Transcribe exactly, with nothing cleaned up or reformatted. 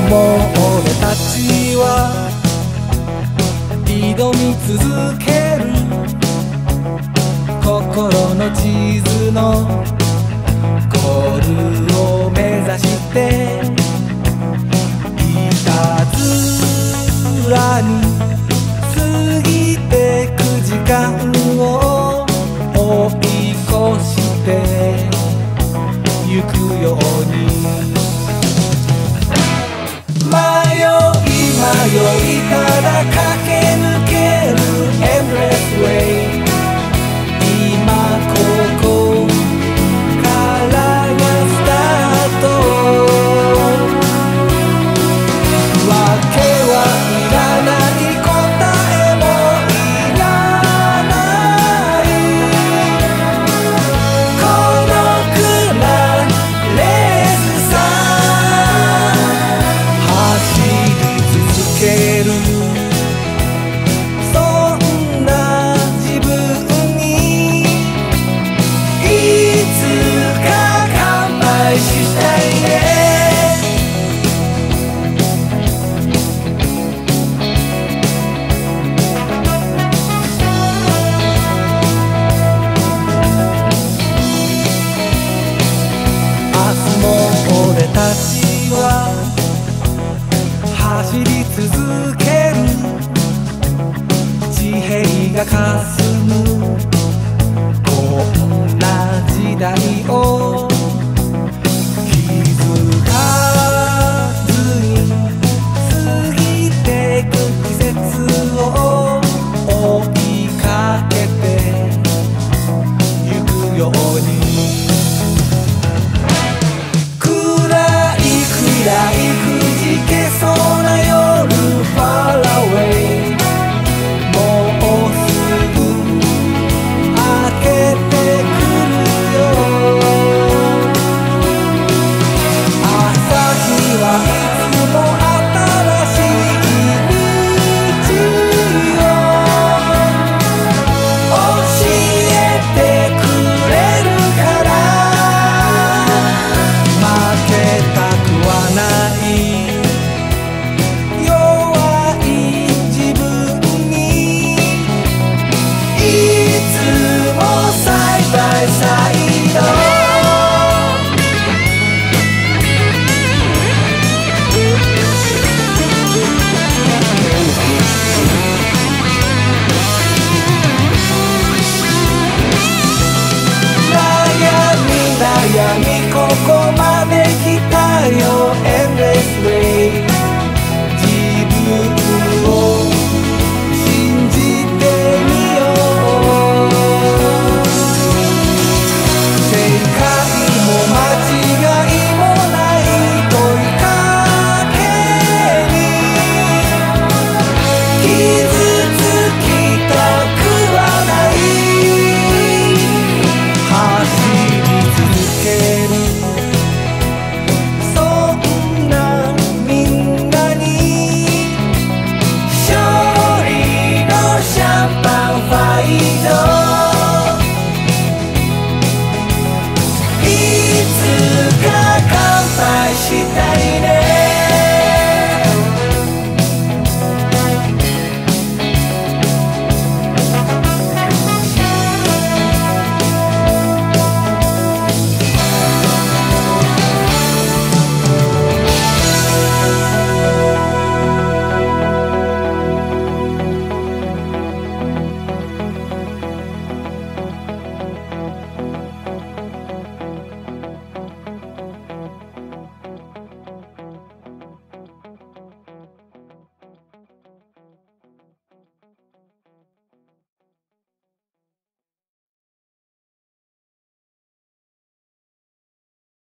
も俺たちは挑み続ける。心の地図のゴールを目指していたずらに過ぎてく時間を追い越してゆくように。迷い迷いただ駆け抜ける Endless Way。 今ここからがスタート。わけはいらない答えもいらない。この暗いレースさ走り続ける。そんな自分にいつか乾杯したいね。明日も俺たちは走り続ける。地平が霞む